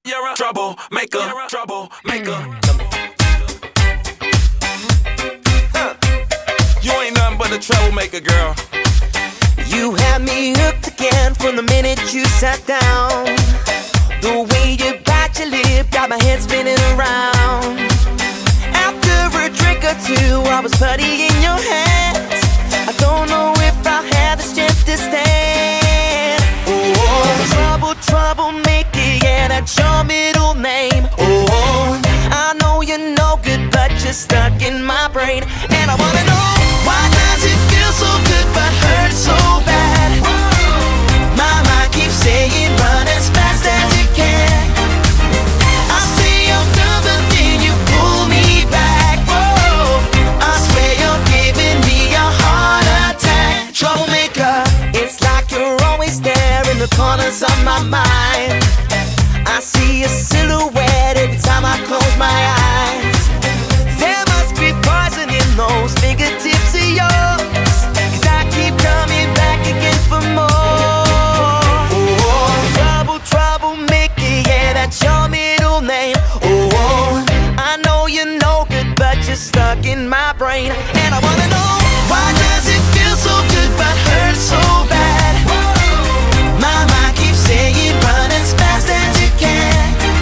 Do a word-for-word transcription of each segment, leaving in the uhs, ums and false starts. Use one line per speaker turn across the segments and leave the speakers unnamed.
You're a troublemaker, troublemaker. Huh. You ain't nothing but a troublemaker, girl.
You had me hooked again from the minute you sat down. The way you bite your lip got my head spinning around. After a drink or two, I was putty in your hands. I don't know if I'll have the strength to stand. Oh, trouble, troublemaker, yeah, that's your middle name. Oh, I know you're no good, but you're stuck in my brain. And I wanna know, why does it feel so good but hurt so bad? My mind keeps saying run as fast as you can. I say I'm done, but then you pull me back. Whoa, I swear you're giving me a heart attack. Troublemaker, it's like you're always there in the corners of my mind. I see a silhouette every time I close my eyes. There must be poison in those fingertips of yours, 'cause I keep coming back again for more. Oh, trouble, troublemaker, yeah, that's your middle name. Oh, I know you're no good, but you're stuck in my brain. And I wanna know, why does it feel so good but hurt so bad? My mind keeps saying run as fast as you can.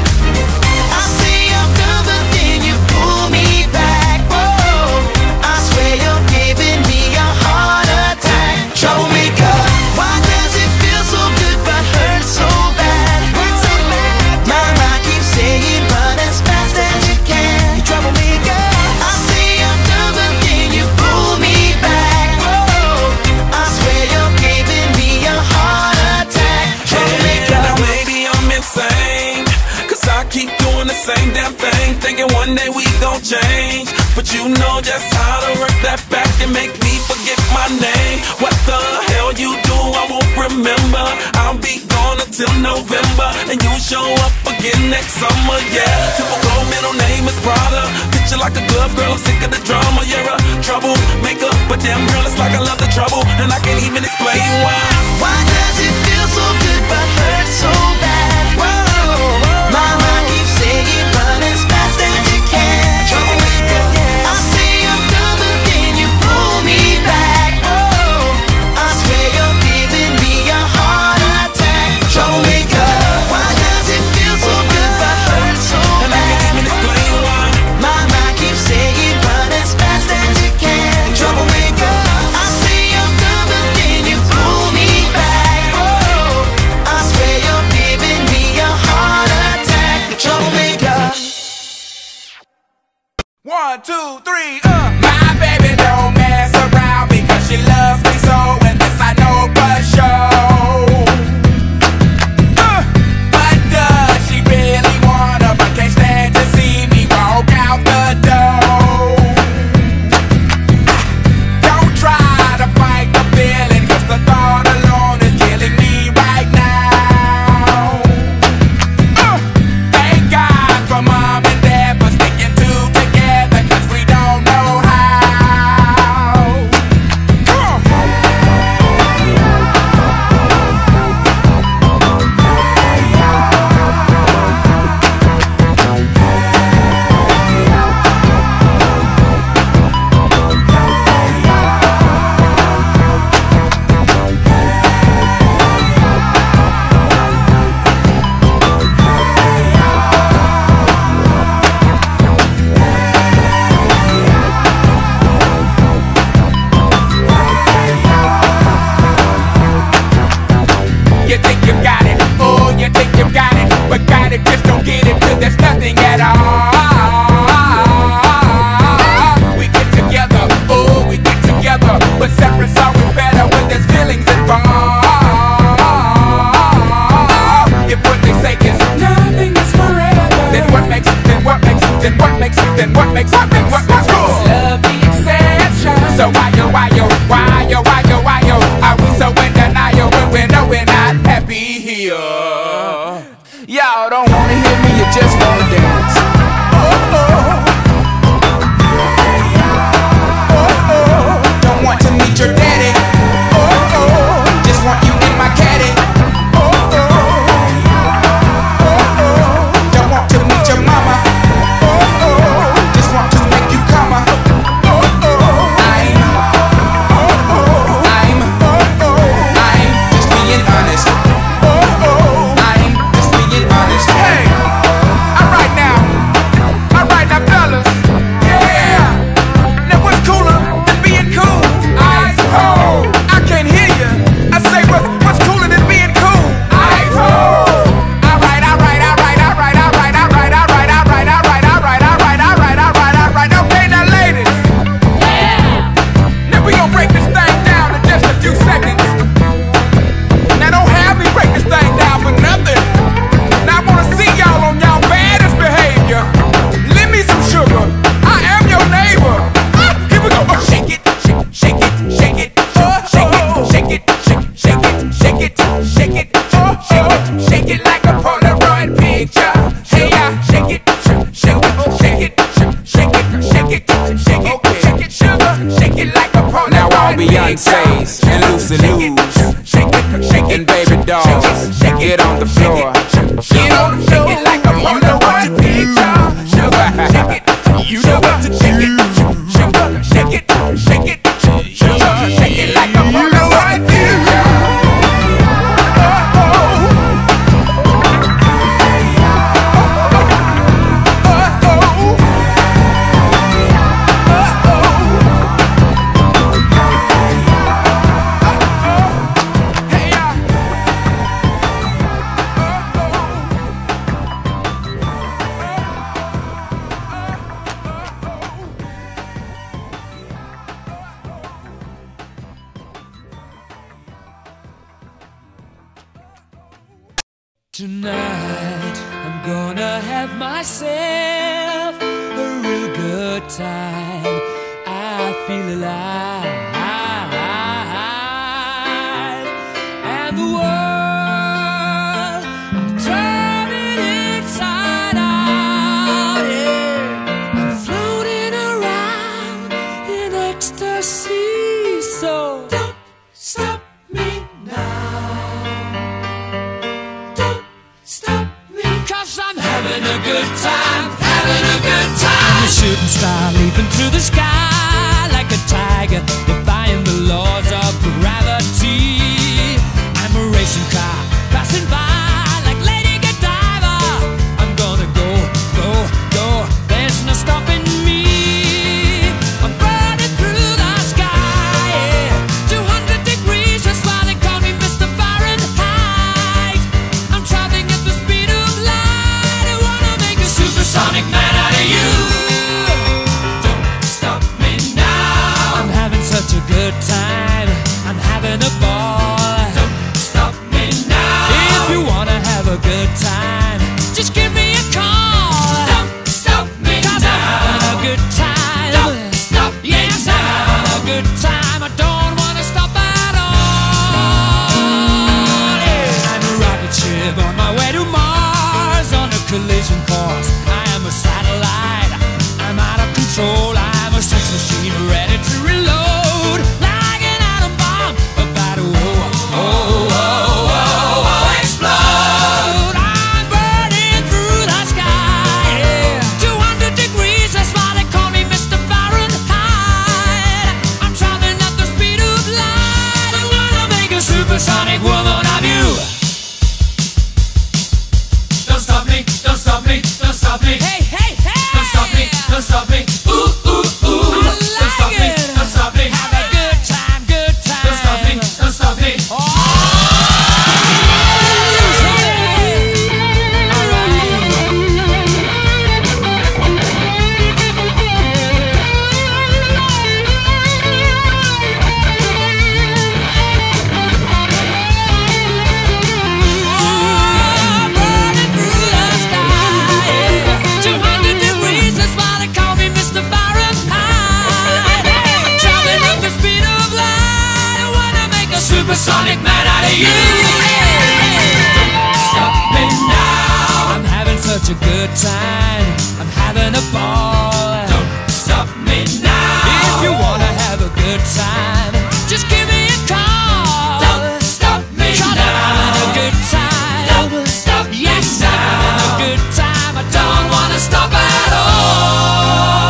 I say I'm done, but then you pull me back. Whoa, I swear you're giving me a heart attack. Troublemaker, why does it feel so good but hurt so bad? My mind keeps saying run as fast as you can. Troublemaker, I say I'm done, but then you pull me back. Whoa, I swear you're giving me a heart attack. Troublemaker,
now maybe I'm insane, 'cause I keep doing the same damn thing, thinking one day we gon' change. But you know just how to work that back and make me forget my name. What the hell you do, I won't remember. I'll be gone until November, and you show up again next summer, yeah. Typical middle name is Prada. Picture like a glove, girl, I'm sick of the drama. You're a troublemaker, but damn girl, it's like I love the trouble, and I can't even explain why.
why does it feel so good but hurt so bad? Whoa, my mind keeps saying run as fast as you can. I say I'm done, but then you pull me back. Whoa, I swear you're giving me a heart attack. Troublemaker, why does it feel so good but hurt so
And I can't even
bad?
explain why.
My mind keeps saying run as fast as you can. Troublemaker, I say I'm done, but then you pull me back. Whoa, I swear you're giving me a heart attack. Troublemaker.
One, two, three, uh.
My baby don't mess around because she loves me so, and this I know for sure. Uh, but does she really wanna, but can't stand to see me walk out the door? Don't try to fight the feeling, 'cause the thought alone is killing me right now. Uh, thank God for mom and dad for sticking two together, 'cause we don't know how. Come on. You think you've got it, oh, you think you've got it, but got it, just don't get it till there's nothing at all. We get together, oh, we get together, but separate's always better when there's feelings involved. If what they say is nothing is forever, then what makes, then what makes, then what makes, then what makes, what makes, what makes love the exception? So why yo, why yo, why yo, why yo, why yo, are we so in denial when we know we're not happy here? Y'all don't wanna hear me, you just wanna dance. Oh, oh. Oh, oh. Don't want to meet your daddy. Oh, oh. Just want you in my caddy. Oh, oh. Oh, oh. the floor. Get on the floor. Shake it like a you know what to do. Sugar, shake it. You know what to do. Sugar, shake it, shake it, sugar, shake it like a you know what to do.
Tonight, I'm gonna have myself a real good time. I feel alive, and the world, I'm turning inside out, yeah. I'm floating around in ecstasy, so don't stop me now. I'm having a good time, having a good time. I'm a shooting star leaping through the sky like a tiger, defying the laws of gravity. I'm a racing car passing by like Lady Godiva. I'm gonna go, go, go. There's no stopping me. I'm burning through the sky, yeah. two hundred degrees, that's why they call me Mister Fahrenheit. I'm traveling at the speed of light. Supersonic man out of you. Don't stop me now. I'm having such a good time. I'm having a ball. Don't stop me now. If you wanna have a good time, just give me a call. Don't stop me now. I'm having a good time. Don't stop me now. Yes, I'm having a good time. I don't wanna stop at all. Yeah. I'm a rocket ship on my way to Mars on a collision course. I'm a satellite, I'm out of control. I'm a sex machine ready to reload, like an atom bomb about to oh, oh, oh, oh, oh, explode. I'm burning through the sky, yeah. two hundred degrees, that's why they call me Mister Fahrenheit. I'm traveling at the speed of light. I wanna make a supersonic woman of you. Don't stop me, don't stop me, don't stop me. Hey, hey, hey! Don't stop me, don't stop me. Ooh, ooh, ooh. I like don't stop it. me, don't stop me. Have a good time, good time. Don't stop me, don't stop me. Oh! Supersonic man out of you. Don't stop me now. I'm having such a good time. I'm having a ball. Don't stop me now. If you wanna have a good time, just give me a call. Don't stop me now. I'm having a good time. Don't stop me yes, now. I'm having a good time. I don't wanna stop at all.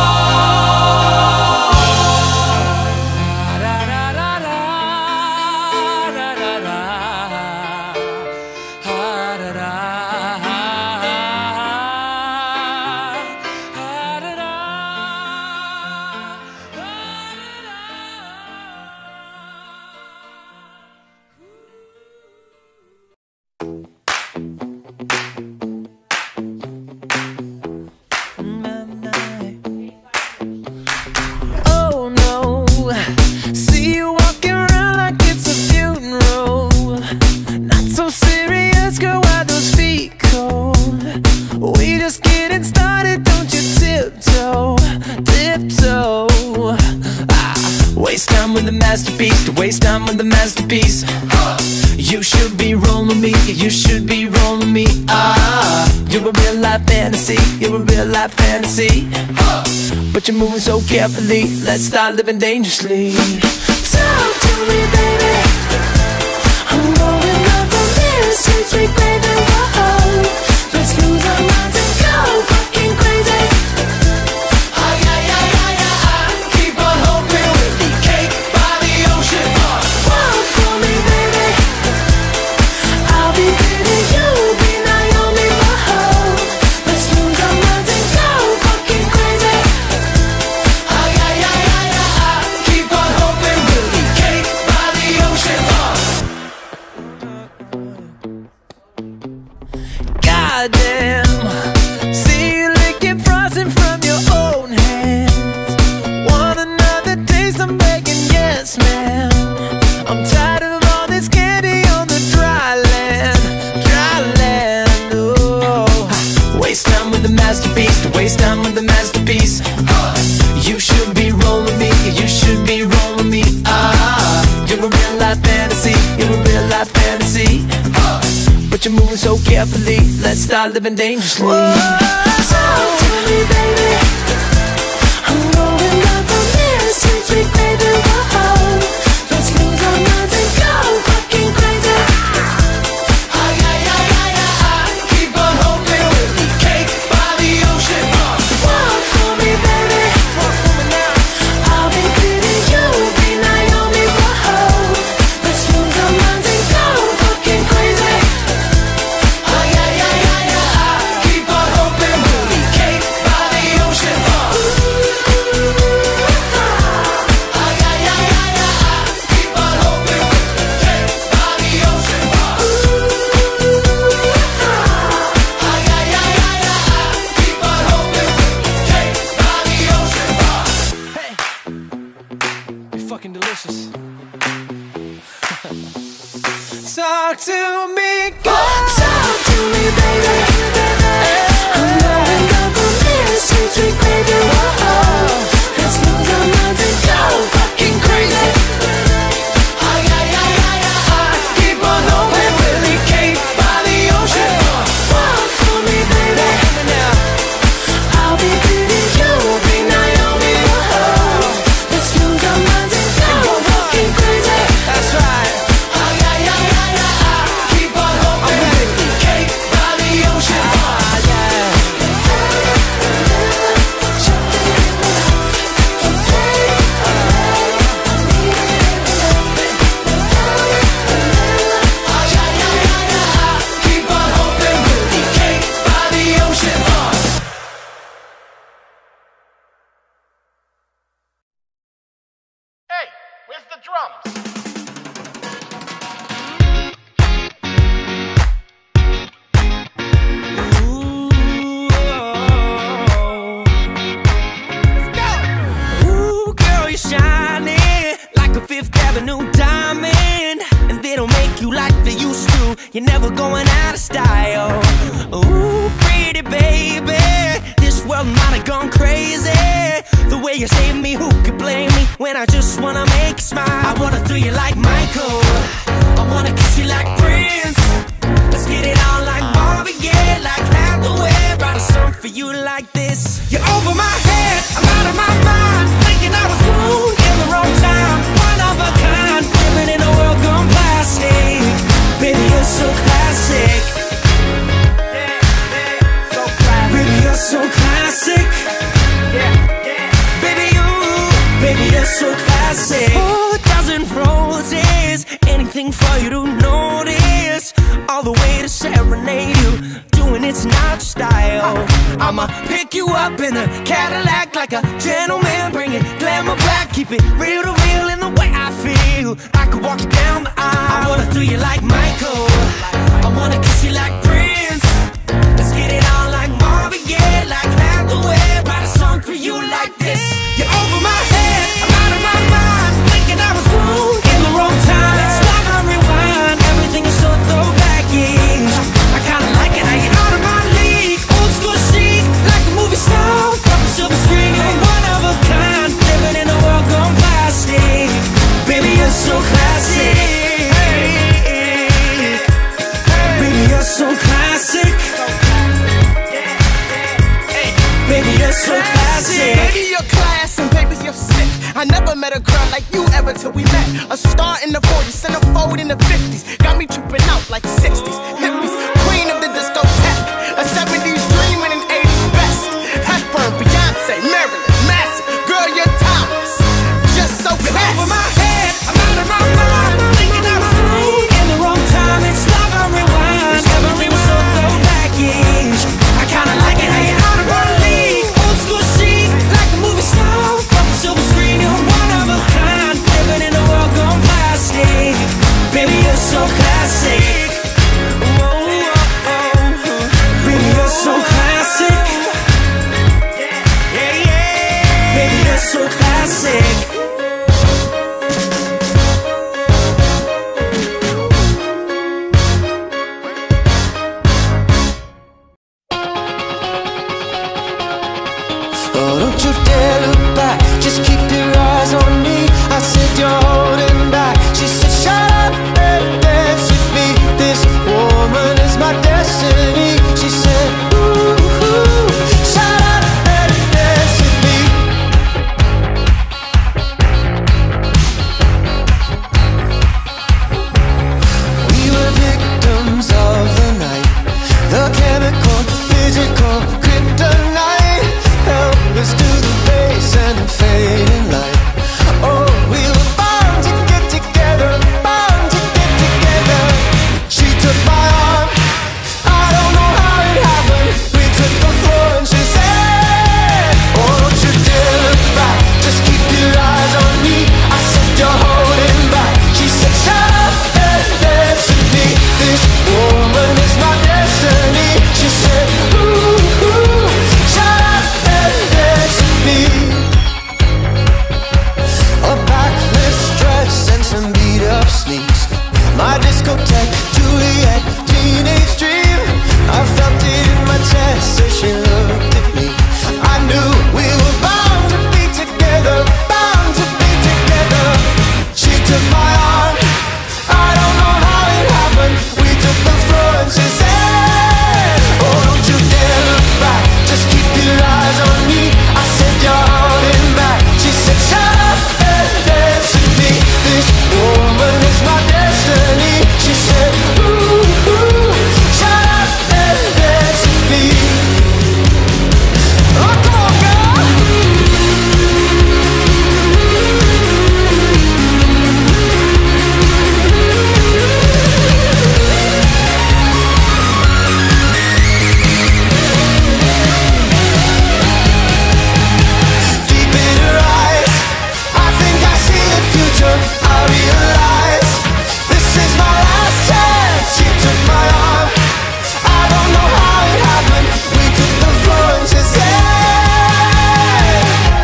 Masterpiece, to waste time with the masterpiece. You should be rolling me, you should be rolling me. Ah, you're a real life fantasy, you're a real life fantasy. But you're moving so carefully, let's start living dangerously. Talk to me, baby. I'm going up on this
sweet, sweet baby, whoa. Let's lose our minds and go fucking crazy. Ay, ay, ay, ay, ay, ay. Keep on hoping we'll be cake by the ocean. Walk for me, baby. I'll be pretty, you'll be Naomi, whoa. Let's lose our minds and go fucking crazy. Ay, ay, ay, ay, ay, ay. Keep on hoping we'll be cake by the ocean. Goddamn, see you licking frosting from your own hands. Want another taste? I'm begging, yes, ma'am. I'm tired of all this candy on the dry land, dry land. Oh, waste time with the masterpiece, to waste time with the masterpiece. You should be rolling me, you should be rolling me. Ah, you're a real life fantasy, you're a real life fantasy. But you're moving so carefully, let's start living dangerously. Talk to me, baby. I'm going up from this, sweet, sweet baby, whoa. Let's lose our minds and go fucking crazy. Ay, ay, ay, ay, ay, ay. Keep on hoping we'll be cake by the ocean. Walk for me, baby. Walk for me now. I'll be pretty, you'll be Naomi, whoa. Let's lose our minds and go fucking crazy. Ay, ay, ay, ay, ay, ay. Keep on hoping we'll be cake by the ocean. Ay, ay, ay, ay, ay, ay. Keep on hoping we'll be cake by the ocean. Ay, ay, ay, ay, ay, ay. Keep on hoping we'll be cake by the ocean. Hey, you're fucking delicious. Talk to me, girl. Talk to me, baby. I'm going up from this, sweet, sweet baby, whoa. Let's lose our minds and go fucking crazy. Ay, ay, ay, ay, ay, ay. Keep on hoping we'll be cake by the ocean. Walk for me, baby. I'll be pretty, you'll be Naomi, whoa. Let's lose our minds and go fucking crazy. That's right. Ay, ay, ay, ay, ay, ay. Keep on hoping we'll be cake by the ocean. Ah, yeah. Ay, ay, ay, ay, ay, ay. Keep on hoping we'll be cake by the ocean.
Hey, where's the drums?
Ooh, girl, you're shining like a Fifth Avenue diamond, and they don't make you like they used to. You're never going out of style. Ooh, pretty baby, this world might have gone crazy. The way you save me, who could blame me when I just wanna make you smile? I wanna throw you like Michael, I wanna kiss you like Prince. Let's get it on like Marvin Gaye, like Hathaway. Write a song for you like this. You're over my head, I'm out of my mind, thinking I was born in the wrong time. One of a kind, living in a world gone plastic. Baby, you're so classic. Baby, you're so classic. Baby, you, baby, you're so classic. Oh, a dozen roses, anything for you to notice. All the way to serenade you, doing it's not your style. I'ma pick you up in a Cadillac like a gentleman, bring it glamour back, keep it real to real in the way I feel. I could walk you down the aisle. I wanna throw you like Michael, I wanna kiss you like Prince. Let's get it on like Marvin Gaye, like Hathaway. Write a song for you like this. You're over my head, I'm out of my mind, thinking I was wrong in the wrong time. Let's stop and rewind, everything is so throwback-ish. I kinda like it how you're out of my league, old school chic, like a movie star from a silver screen. You're one of a kind, living in a world gone plastic. Baby, you're so classic. Baby, you're so classic. Baby, you're so classic.
Baby, you're class and baby, you're sick.
I never met a girl like you ever till we met. A star in the forties, centerfold in the fifties. Got me tripping out like sixties. Hippies, queen of the discotheque. A seventies dream and an eighties best. Hepburn, Beyonce, Marilyn, Massive. Girl, you're timeless. Just so classy.
Over my head, I'm out of my mind. Thinking I was in the wrong time. It's like a rewind. Every was so low package. I kinda like it how you're out of our league. Old school chic, like a movie star. From the silver screen, you're one of a kind. Living in a world gone plastic. Baby, you're so classic. Oh, oh, oh. Baby, you're so classic. Yeah, yeah. Baby, you're so classic.
Oh, don't you dare look back, just keep your eyes on me. I said you're holding back. She said shut up and dance with me. This woman is my destiny. She said ooh, ooh, shut up and dance with me. We were victims of the night, the chemical, physical, kryptonite. Help us to the base and the fading light. Oh, we were bound to get together, bound to get together. She took my arm, I don't know how it happened. We took the floor and she said, oh, don't you dare look back, just keep your eyes on me. I said you're holding back. She said shut up and dance with me. This woman is my destiny. She said ooh, ooh, shut up and dance with me. A backless dress and some beat up sneaks. My discotheque, Juliet, teenage dream. I felt it in my chest as she looked at me. I knew we were bound to be together, bound to be together. She took my arm, I don't know how it happened. We took the floor and she said, oh, don't you dare look back, just keep your eyes on me. I said you're holding back. She said shut up and dance with me. This woman is my destiny. She said ooh, ooh, shut up and dance with me. Oh, come on, girl. Deep in her eyes, I think I see the future. I realize this is my last chance. She took my arm, I don't know how it happened. We took the floor and she said,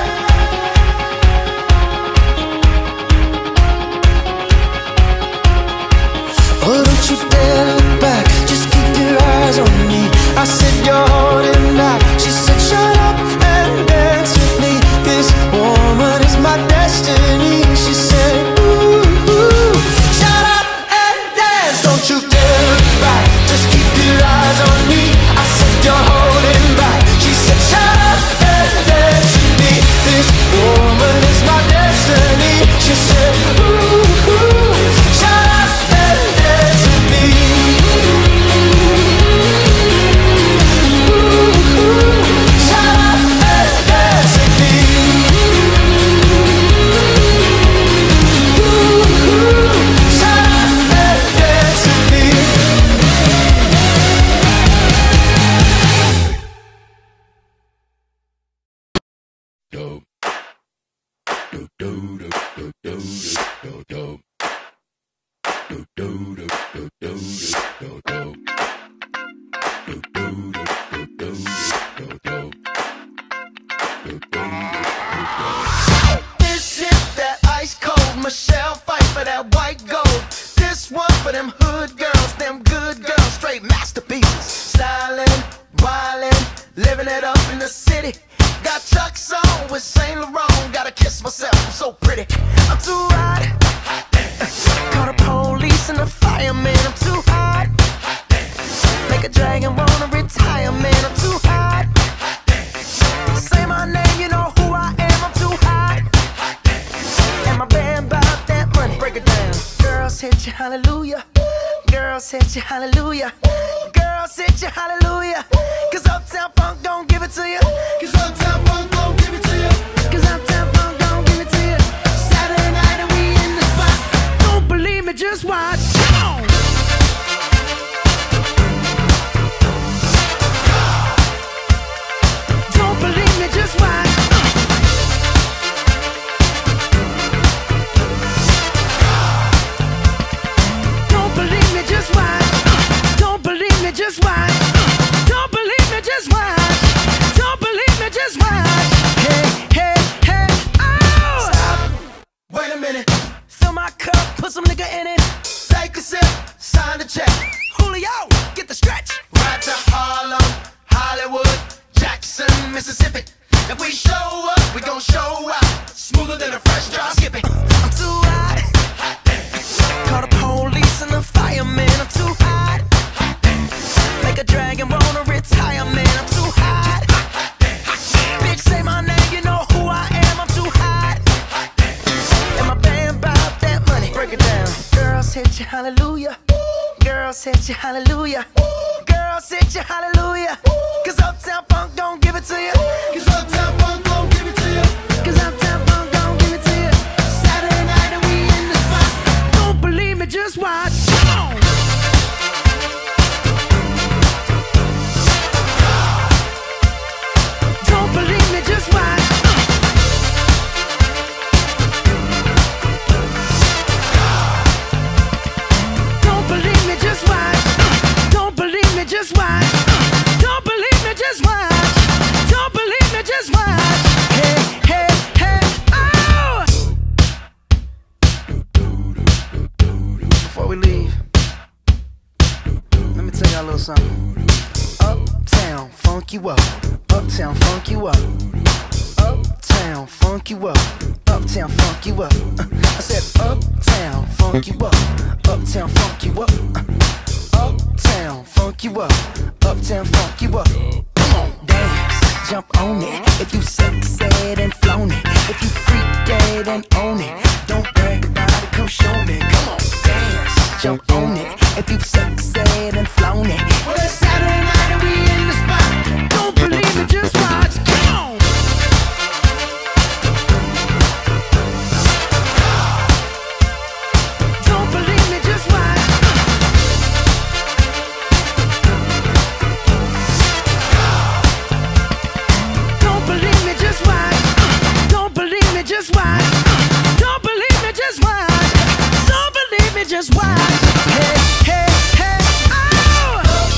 oh, don't you dare look back, just keep your eyes on me. I said you're holding back. She said shut up and dance with me. This woman is my destiny. She said ooh, ooh, shut up and dance. Don't you dare look back, just keep your eyes on me. I said you're holding back. She said shut up and dance with me. This woman is my destiny. She said ooh, ooh, shut up and dance with me. Ooh, ooh, shut up and dance with me. Ooh, ooh, shut up and dance with me.
This is that ice cold Michelle fight for that white gold. This one for them hood girls, them good girls, straight masterpieces. Styling, wildin', living it up in the city. Got Chuck's on with Saint Laurent. Gotta kiss myself, I'm so pretty. I'm too hot. Call the police and the fireman. I'm too hot. Make a dragon wanna retire, man. I'm too hot. Say my name, you know who I am. I'm too hot. Girls hit you hallelujah. Girls hit you hallelujah. Cause Uptown Funk don't give it to you. Cause Uptown Funk don't give it to you. Cause Uptown Funk don't give it to you. Saturday night and we in the spot. Don't believe me, just watch. Come on. Don't believe me, just watch. Don't believe me, just watch. Don't believe me, just watch. Don't believe me, just watch. Don't believe me, just watch. Hey, hey, hey, oh! Stop. Wait a minute. Fill my cup, put some nigga in it. Take a sip, sign the check. Julio, get the stretch. Right to Harlem, Hollywood, Jackson, Mississippi. If we show up, we gon' show out. Smoother than a fresh drop. Skip it. I'm too hot. Hot damn. Call the police and the fireman. I'm too hot. Hot damn. Make a dragon wanna retire, man. I'm too hot. Hot damn. Bitch, say my name, you know who I am. I'm too hot. Hot damn. And my band bout that money. Break it down. Girls hit you hallelujah. Girls hit you hallelujah. Girls hit you hallelujah. Cause Uptown Funk don't give it to you. Cause Uptown Funk don't give it to you. Cause Uptown Funk don't give it to you. Saturday night and we in the spot. Don't believe me, just watch. Come on. Don't believe me, just watch. Don't believe me, just watch. Don't believe me, just watch. Don't believe me, just watch. Don't believe me, just watch. Hey, hey, hey, oh! Before we leave, let me tell y'all a little something. Uptown, funk you up. Uptown, funk you up. Uptown, funk you up. Uptown, funk you up. Uh, I said uptown, funk you up. Uptown, funk you up. Uh, uptown, funk you up. Uptown, funk you up. Come on, dance, jump on it. If you sexed and flown it. If you freak dead and own it. Don't brag about it, come show me. Come on, dance, jump on it. If you sexed and flown it. Well, it's Saturday night and we in the spot. Don't believe me, just watch. Come on. Don't believe me, just watch. Don't believe me, just watch. Don't believe me, just watch. Don't believe me, just watch. Don't believe me, just watch. Hey, hey, hey, oh!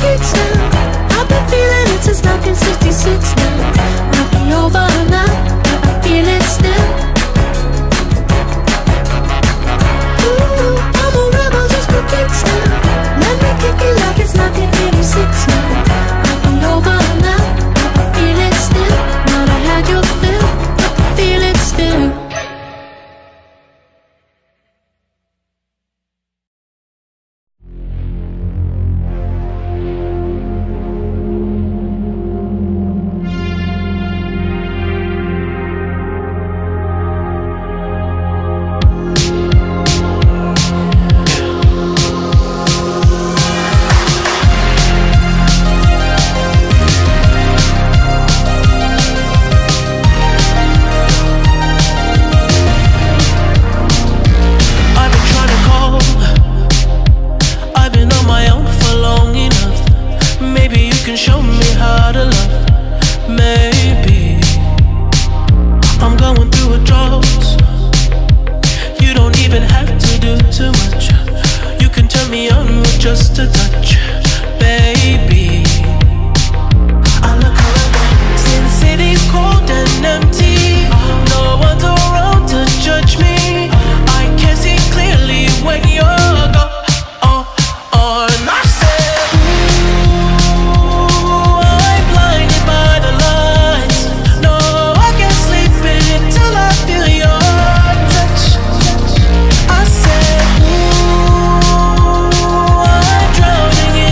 kicks now. I've been feeling it since nineteen sixty-six now. Might be over now, but I feel it still. Ooh, I'm a rebel just for kicks now. Let me kick it like it's nineteen eighty-six now. Might be over now, but I feel it still. Might have had your fill, but I feel it still.
Just a touch, baby. I look around, since city's cold and empty, no one's around to judge me. I can see clearly when you're gone. And I said, ooh, I'm blinded by the lights. No, I can't sleep until I feel your touch. I said, ooh, I'm drowning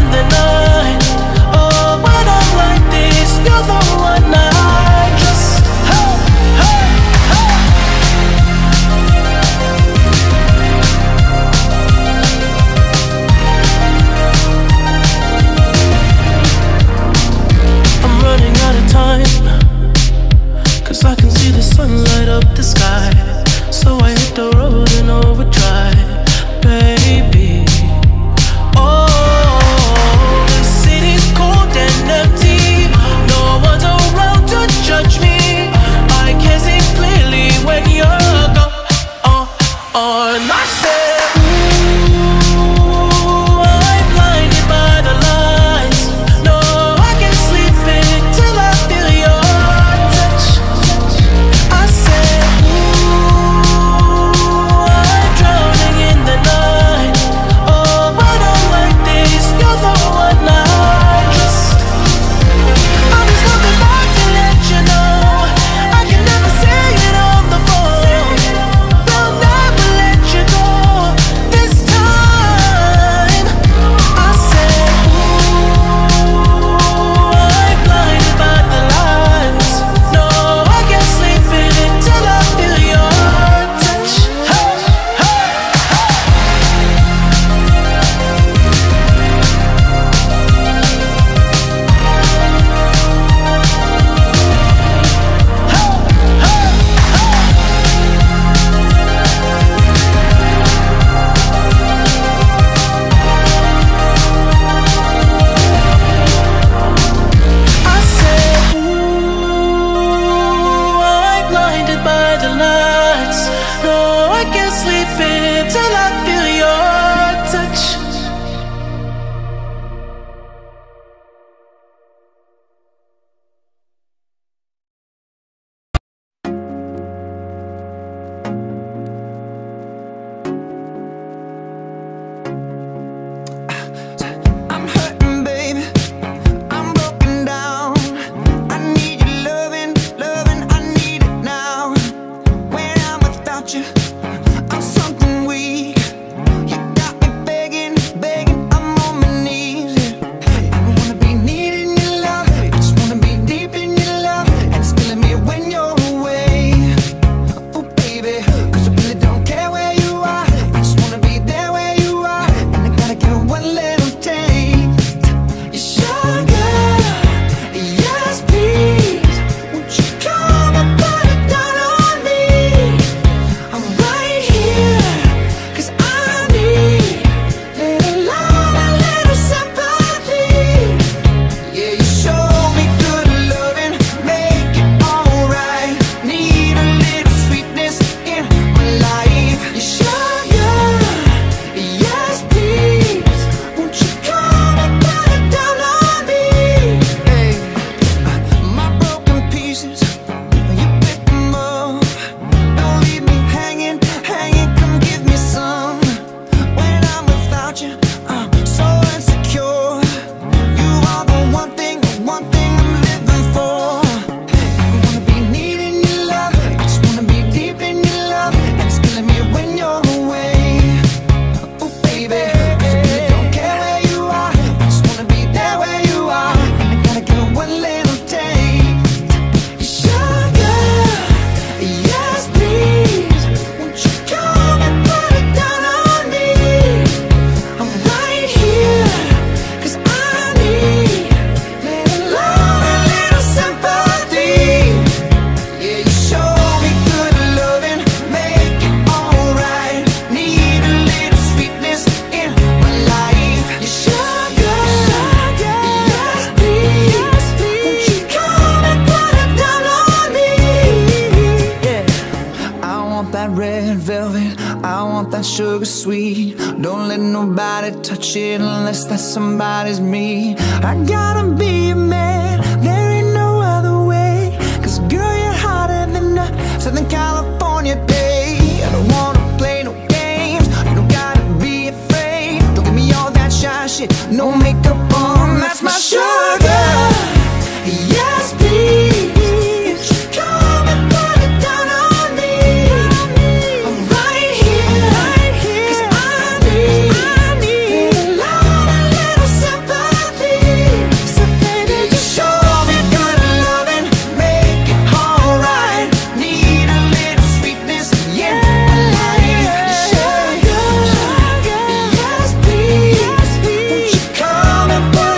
that sugar sweet. Don't let nobody touch it unless that somebody's me. I gotta be a man, there ain't no other way. Cause girl, you're hotter than a Southern California day. I don't wanna play no games, you don't gotta be afraid. Don't give me all that shy shit, no makeup on, that's my sugar. Yes, please. Come and put it down on me. I'm right here, cause I need, I need a lot, a little sympathy. So baby, just show me good loving, make it alright. Need a little sweetness, yeah, like sugar. Yes, please. Won't you come and put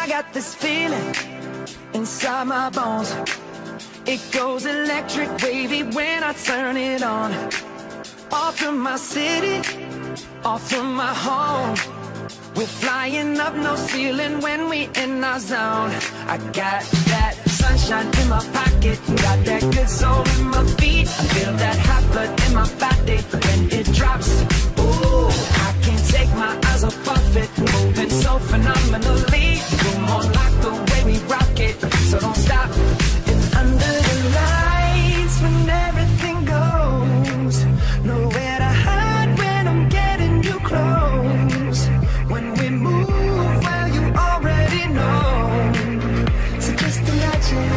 I got this feeling inside my bones. It goes electric wavy when I turn it on. Off from my city, off from my home. We're flying up, no ceiling when we in our zone. I got that sunshine in my pocket, got that good soul in my feet. I feel that hot blood in my body when it drops. Ooh, I can't take my eyes off of it, moving so phenomenally. You're more like the way we rock it, so don't stop. And under the lights when everything goes, nowhere to hide when I'm getting you close. When we move, well, you already know. So just imagine.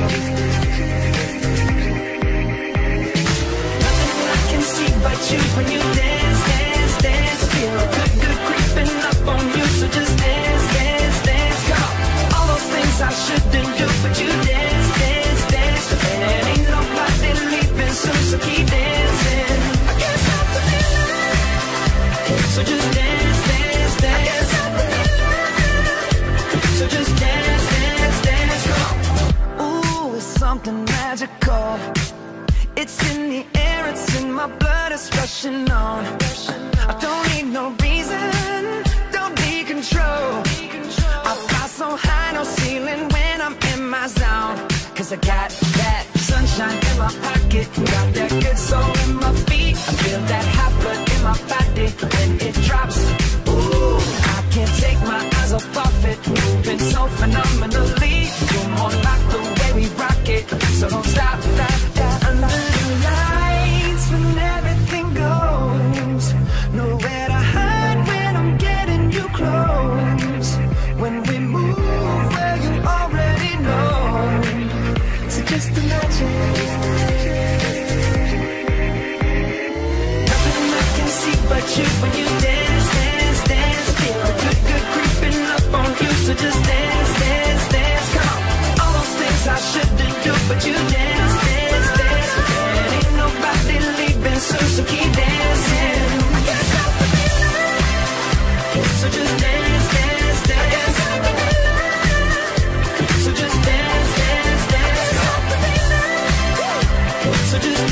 Nothing I can see but you when you dance, dance, dance. Feel good, good creeping up on you. So just dance, dance, dance. Come on. All those things I shouldn't do, but you dance, dance, dance. And ain't nobody leaving soon, so keep dancing. I can't stop the feeling. So just dance, dance, dance. So just dance, dance, dance, come on. Ooh, it's something magical. It's in the air, it's in my blood, it's rushing on. I don't need no reason, don't be control. I fly so high, no ceiling when I'm in my zone. Cause I got that sunshine in my pocket, got that good soul in my feet. I feel that hot blood in my body when it drops. Ooh, I can't take my eyes off of it, moving so phenomenally. You're more like the way we rock it, so don't stop, stop, stop. Under the lights when everything goes, nowhere to hide when I'm getting you close. When we move, well, you already know. So just imagine. Nothing I can see but you when you dance, dance, dance. Feel good, good creeping up on you. So just dance, dance, dance. Come on. All those things I shouldn't do, but you dance, dance, dance. And ain't nobody leaving soon, so keep dancing. I can't stop the feeling. So just dance, dance, dance. So just dance, dance, dance. So just